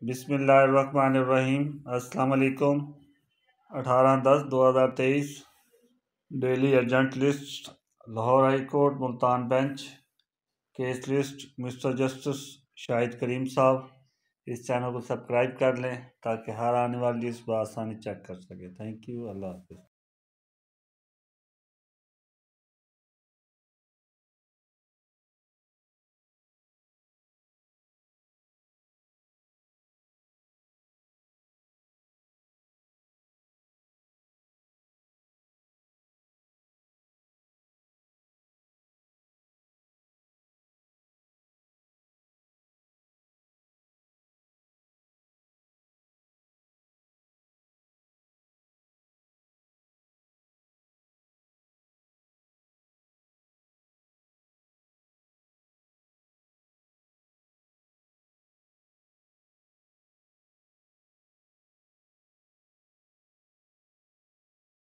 बिस्मिल्लाहिर्रहमानिर्रहीम। अस्सलाम वालेकुम। 18/10/2023 daily urgent list, Lahore high court Multan bench. Case list mister justice Shahid Karim sahab. इस चैनल को सब्सक्राइब कर लें ताकि हर आने वाली लिस्ट बआसानी चेक कर सकें। Thank you. अल्लाह हाफिज़।